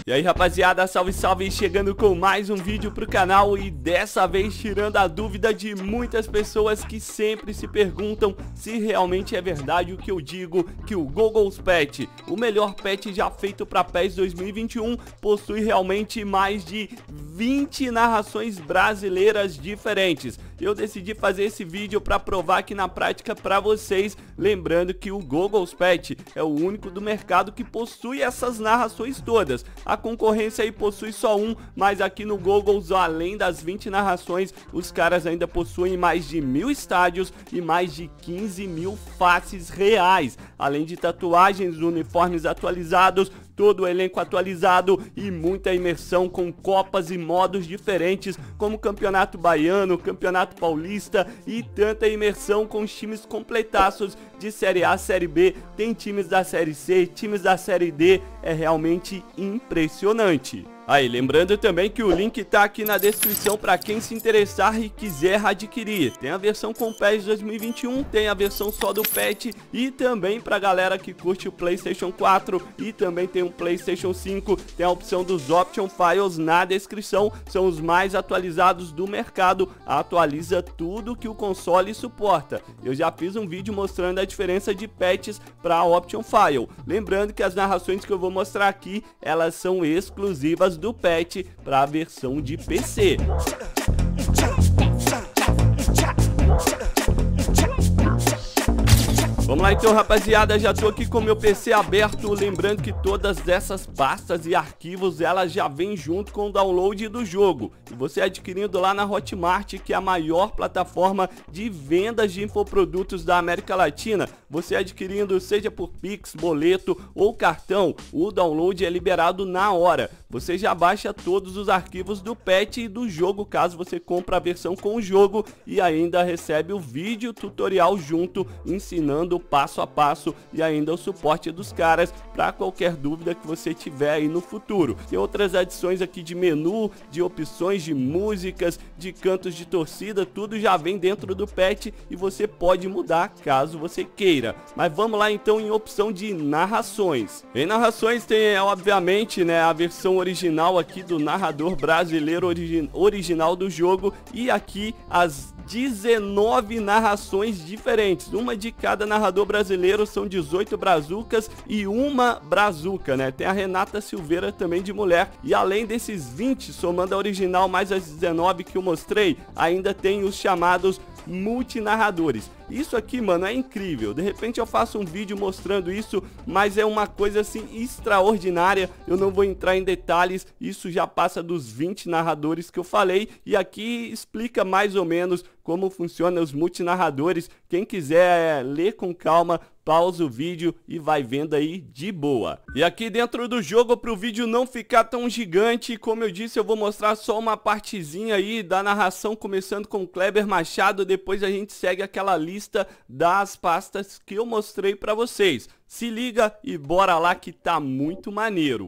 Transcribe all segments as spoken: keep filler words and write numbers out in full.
E aí, rapaziada, salve salve, chegando com mais um vídeo pro canal e dessa vez tirando a dúvida de muitas pessoas que sempre se perguntam se realmente é verdade o que eu digo, que o Google's Pet, o melhor pet já feito para P E S dois mil e vinte e um, possui realmente mais de vinte narrações brasileiras diferentes. Eu decidi fazer esse vídeo para provar aqui na prática para vocês, lembrando que o Google's Pet é o único do mercado que possui essas narrações todas. A concorrência aí possui só um, mas aqui no Google's, além das vinte narrações, os caras ainda possuem mais de mil estádios e mais de quinze mil faces reais, além de tatuagens, uniformes atualizados, todo o elenco atualizado e muita imersão com copas e modos diferentes, como Campeonato Baiano, Campeonato Paulista e tanta imersão com os times completaços de Série A, Série B, tem times da Série C, times da Série D, é realmente impressionante. Aí, lembrando também que o link tá aqui na descrição para quem se interessar e quiser adquirir. Tem a versão com P E S dois mil e vinte e um, tem a versão só do Pet e também pra galera que curte o PlayStation quatro e também tem um PlayStation cinco, tem a opção dos Option Files na descrição, são os mais atualizados do mercado, atualiza tudo que o console suporta. Eu já fiz um vídeo mostrando a diferença de patches para Option File. Lembrando que as narrações que eu vou mostrar aqui, elas são exclusivas do Pet para a versão de P C. Vamos lá então, rapaziada, já tô aqui com meu P C aberto, lembrando que todas essas pastas e arquivos, elas já vêm junto com o download do jogo. E você adquirindo lá na Hotmart, que é a maior plataforma de vendas de infoprodutos da América Latina, você adquirindo seja por Pix, boleto ou cartão, o download é liberado na hora. Você já baixa todos os arquivos do Pet e do jogo, caso você compre a versão com o jogo, e ainda recebe o vídeo tutorial junto, ensinando passo a passo e ainda o suporte dos caras para qualquer dúvida que você tiver aí no futuro. Tem outras adições aqui de menu, de opções de músicas, de cantos de torcida, tudo já vem dentro do Pet e você pode mudar caso você queira. Mas vamos lá então em opção de narrações. Em narrações tem obviamente, né, a versão original aqui do narrador brasileiro origi original do jogo e aqui as dezenove narrações diferentes, uma de cada narrador brasileiro, são dezoito brazucas e uma brazuca, né? Tem a Renata Silveira também de mulher, e além desses vinte, somando a original mais as dezenove que eu mostrei, ainda tem os chamados multinarradores. Isso aqui, mano, é incrível. De repente eu faço um vídeo mostrando isso, mas é uma coisa assim extraordinária. Eu não vou entrar em detalhes, isso já passa dos vinte narradores que eu falei, e aqui explica mais ou menos como funciona os multinarradores. Quem quiser é, ler com calma, pausa o vídeo e vai vendo aí de boa. E aqui dentro do jogo, para o vídeo não ficar tão gigante, como eu disse, eu vou mostrar só uma partezinha aí da narração, começando com Kleber Machado, depois a gente segue aquela lista das pastas que eu mostrei para vocês. Se liga e bora lá que tá muito maneiro.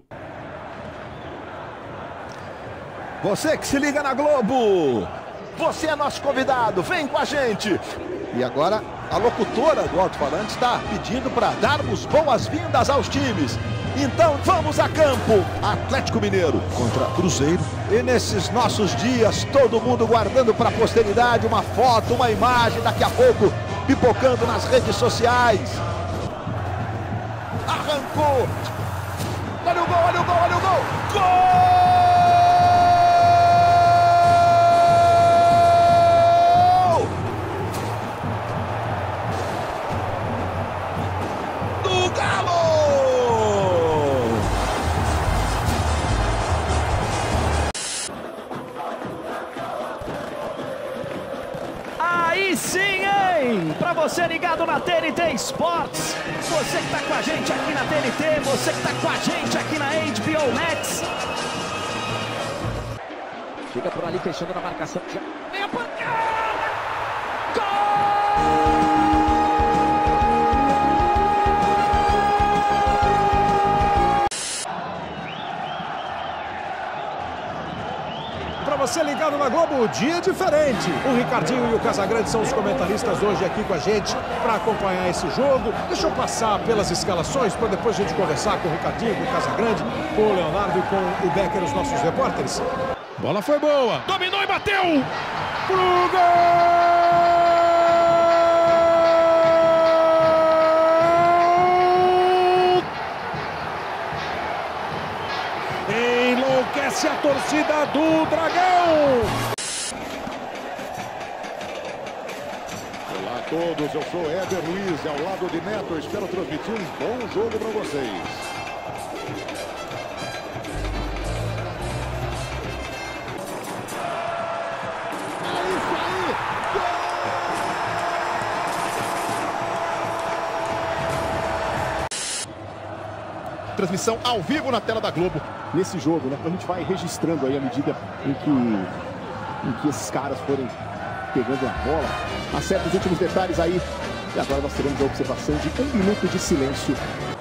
Você que se liga na Globo, você é nosso convidado, vem com a gente. E agora a locutora do alto-falante está pedindo para darmos boas-vindas aos times. Então vamos a campo. Atlético Mineiro contra Cruzeiro. E nesses nossos dias, todo mundo guardando para a posteridade uma foto, uma imagem, daqui a pouco pipocando nas redes sociais. Arrancou. Olha o gol, olha o gol, olha o gol. Gol! Aí sim, hein? Pra você ligado na T N T Sports, você que tá com a gente aqui na T N T, você que tá com a gente aqui na H B O Max. Fica por ali fechando na marcação. Já vem a pancada! Gol! você ligado na Globo, dia diferente. O Ricardinho e o Casagrande são os comentaristas hoje aqui com a gente para acompanhar esse jogo. Deixa eu passar pelas escalações para depois a gente conversar com o Ricardinho, com o Casagrande, com o Leonardo e com o Becker, os nossos repórteres. Bola foi boa. Dominou e bateu. Pro gol! Enlouquece a torcida do Dragão! Olá a todos, eu sou Éder Luiz, ao lado de Neto, eu espero transmitir um bom jogo para vocês. Transmissão ao vivo na tela da Globo. Nesse jogo, né? A gente vai registrando aí à medida em que, em que esses caras forem pegando a bola. Acerta os últimos detalhes aí. E agora nós teremos a observação de um minuto de silêncio.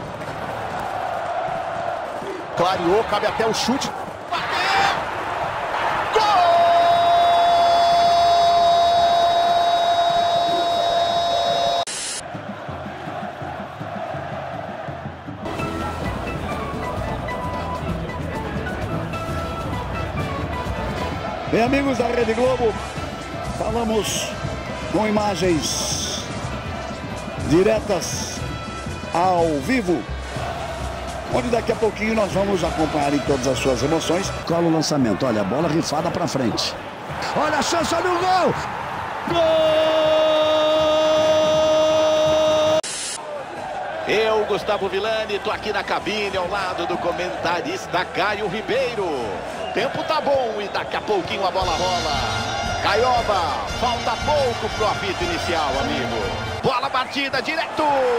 Clareou, cabe até o chute. Bem, amigos da Rede Globo, falamos com imagens diretas ao vivo, onde daqui a pouquinho nós vamos acompanhar em todas as suas emoções. Cola o lançamento, olha a bola rifada para frente. Olha a chance, olha o gol! Gol! Eu, Gustavo Villani, tô aqui na cabine ao lado do comentarista Caio Ribeiro. Tempo tá bom e daqui a pouquinho a bola rola. Caioba, falta pouco pro apito inicial, amigo. Bola batida direto.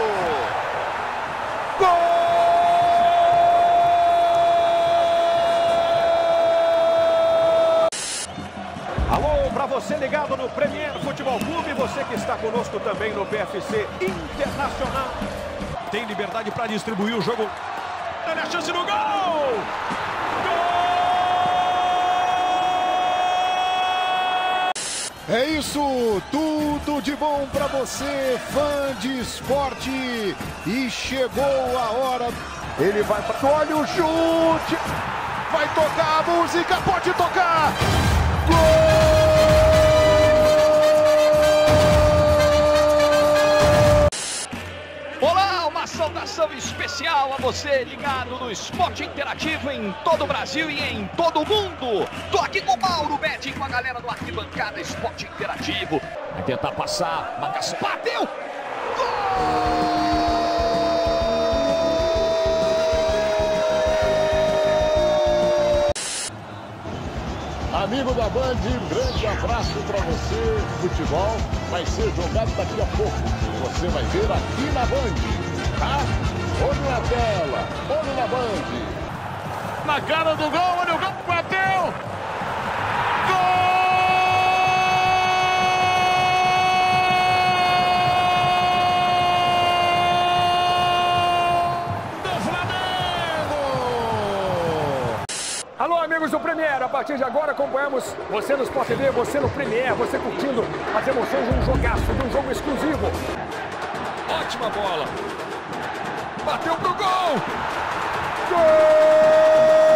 Gol! Alô, para você ligado no Premier Futebol Clube, você que está conosco também no P F C Internacional. Tem liberdade para distribuir o jogo. Olha a chance no gol! É isso, tudo de bom para você, fã de esporte. E chegou a hora. Ele vai para... Olha o chute. Vai tocar a música, pode tocar. Gol! Olá, uma saudação especial a você ligado no Esporte Interativo em todo o Brasil e em todo o mundo. Tô aqui com o Mauro Betti, com a galera do Arquibancada Esporte Interativo. Vai tentar passar, marcação, bateu! Gol! Amigo da Band, um grande abraço para você. Futebol vai ser jogado daqui a pouco. Você vai ver aqui na Band, tá? Olho na tela, olho na Band. Na cara do gol, olha o gol, bateu! Alô, amigos do Premier, a partir de agora acompanhamos você no Sport T V, você no Premier, você curtindo as emoções de um jogaço, de um jogo exclusivo. Ótima bola. Bateu pro gol! Gol!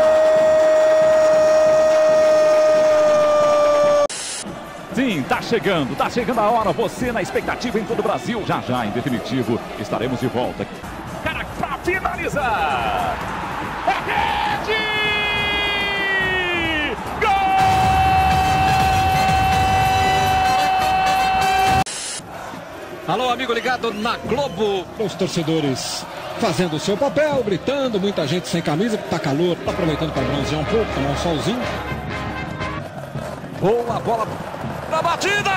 Sim, tá chegando, tá chegando a hora. Você na expectativa em todo o Brasil. Já já, em definitivo, estaremos de volta. Cara, pra finalizar! É rede! Alô, amigo ligado na Globo. Os torcedores fazendo o seu papel, gritando, muita gente sem camisa, tá calor, tá aproveitando para bronzear um pouco, tomar um solzinho. Boa bola na batida!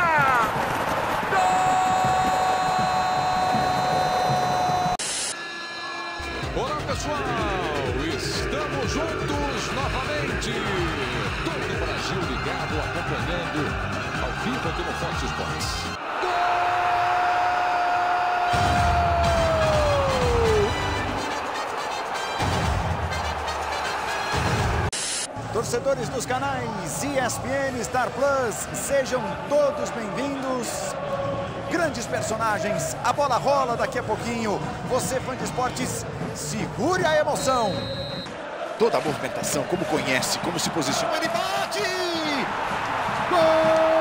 Gol! Olá, pessoal, estamos juntos novamente. Todo o Brasil ligado, acompanhando ao vivo aqui no Fox Sports. Torcedores dos canais E S P N, Star Plus, sejam todos bem-vindos. Grandes personagens, a bola rola daqui a pouquinho. Você, fã de esportes, segure a emoção. Toda a movimentação, como conhece, como se posiciona. Ele bate! Gol!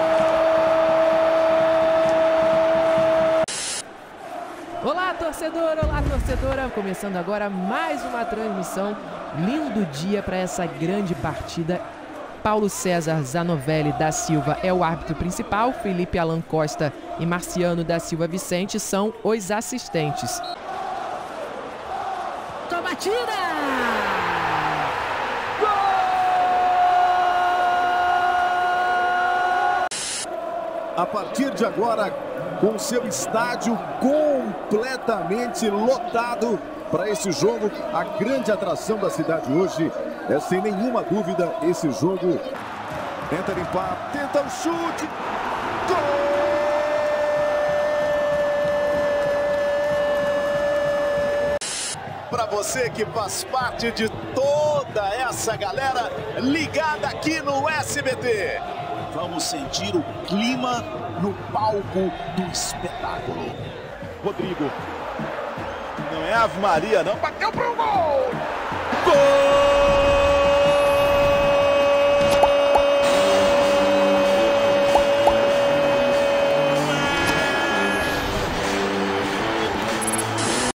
Olá, torcedor! Olá, torcedora! Começando agora mais uma transmissão. Lindo dia para essa grande partida. Paulo César Zanovelli da Silva é o árbitro principal. Felipe Alan Costa e Marciano da Silva Vicente são os assistentes. Tô batida! A partir de agora, com seu estádio completamente lotado para esse jogo, a grande atração da cidade hoje é, sem nenhuma dúvida, esse jogo. Tenta limpar, tenta o chute, gol! Para você que faz parte de toda essa galera ligada aqui no S B T. Vamos sentir o clima no palco do espetáculo. Rodrigo. Não é Ave Maria, não. Bateu pro gol! Gol!